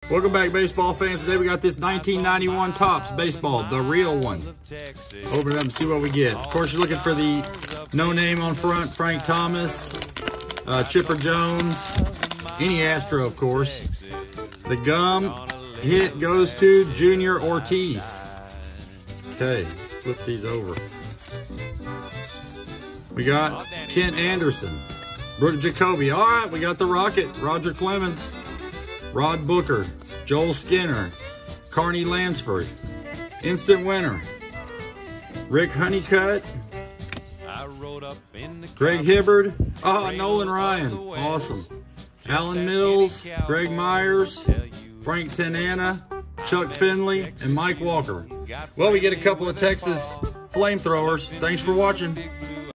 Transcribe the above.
Welcome back, baseball fans. Today we got this 1991 Topps baseball, the real one. Open it up and see what we get. Of course, you're looking for the no name on front, Frank Thomas, Chipper Jones, any Astro, of course. The gum hit goes to Junior Ortiz. Okay, let's flip these over. We got Kent Anderson, Brooke Jacoby. All right, we got the Rocket, Roger Clemens, Rod Booker, Joel Skinner, Carney Lansford, instant winner, Rick Honeycutt, Greg Hibbard, Nolan Ryan, awesome, Alan Mills, Greg Myers, Frank Tanana, Chuck Finley, and Mike Walker. Well, we get a couple of Texas flamethrowers. Thanks for watching.